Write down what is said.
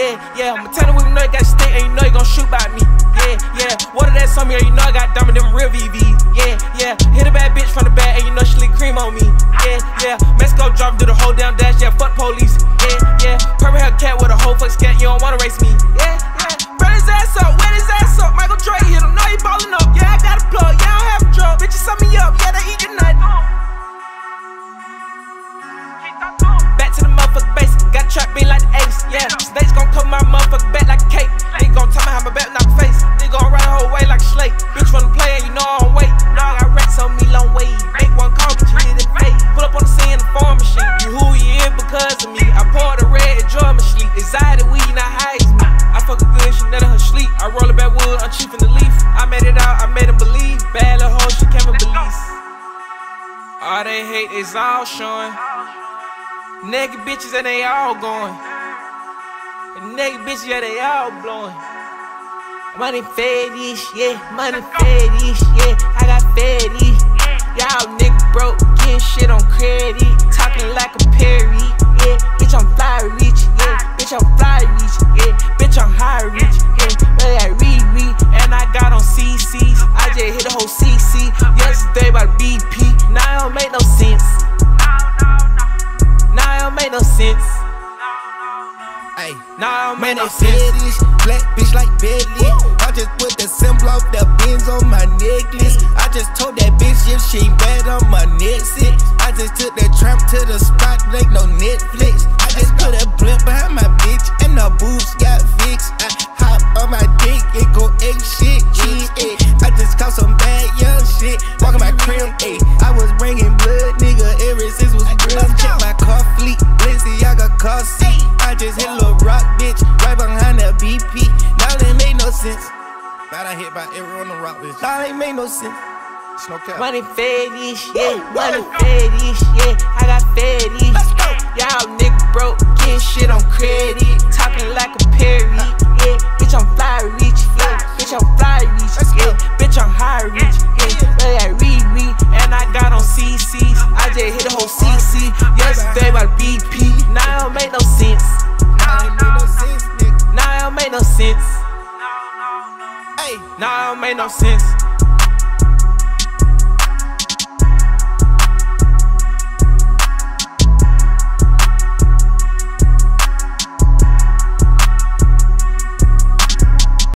yeah. I'ma tell you, you know you got stick and you know you gon' shoot by me. Yeah. Water that's on me, you know I got dumb in them real VVs. Yeah. Hit a bad bitch from the back and you know she lick cream on me. Yeah. Mexico drop, do the whole damn dash, yeah. Fuck police. Yeah. Purple hair cat with a whole fuck scat, you don't wanna race me. Yeah. Burn his ass up, wet his ass up. Michael Dre hit him, know he ballin' up. Yeah, I got a plug, yeah, I don't have a drug. Bitches sum me up, yeah, they eat your nut. Back to the motherfucking base, got trap beat like the 80s, yeah. Snakes gon' cover my motherfucking back like a cake. Nigga gon' tell me how my back knock face. Nigga gon' run the whole way like a slate. Bitch wanna play and you know I don't wait. Now I got racks on me long way. Make one call, but you need it fake. Pull up on the scene in the farm machine. You who you is because of me. I pour the red, enjoy my sleep. Anxiety weed, not high as me. I fuck a good, she let her sleep. I roll a backwood, I'm chief in the leaf. I made it out, I made him believe. Bad little hoe, she can't believe. All they hate is all showing. Naked bitches and they all going. And naked bitches, yeah, they all blowing. Money fetish, yeah, money fetish, yeah. I got fetish. Y'all niggas broke, getting shit on credit. Talking like a Perry, yeah. Bitch, I'm fly rich, yeah. Bitch, I'm fly rich, yeah. Bitch, I'm high rich, yeah. But I read, and I got on CCs. I just hit the whole CC yesterday by the BP. Now it don't make no sense. Now it don't make no sense. Ay, now it don't make no sense. sense. Black bitch like Bentley. I just put the symbol of the Benz on my necklace. I just told that bitch if she ain't bad on my neck sick. I just took the tramp to the spot like no Netflix. I just put a blimp behind my bitch and the boobs got fixed. I hop on my dick and go egg shit. I just caught some bad young shit. Walking my crib, ayy. I was bringing blood, nigga, ever since was real. Check my car fleet, Balenciaga car seat. I just hit a little rock, bitch, right behind the BP. Now it ain't make no sense. Now I hit by every on the rock, bitch. Now it ain't make no sense. No cap. Money fetish, yeah. Money fetish, yeah. I got fetish. Y'all niggas broke, getting shit on credit. Talking like a Perry, yeah. Bitch, I'm fly rich, yeah. Bitch, I'm fly rich, yeah. Bitch, I'm high rich, yeah. But I read, and I got on CCs. I just hit the whole CC yesterday by the BP. Now it don't make no sense. Now it ain't make no sense, nigga. Now it don't make no sense. Hey, Now it don't make no sense.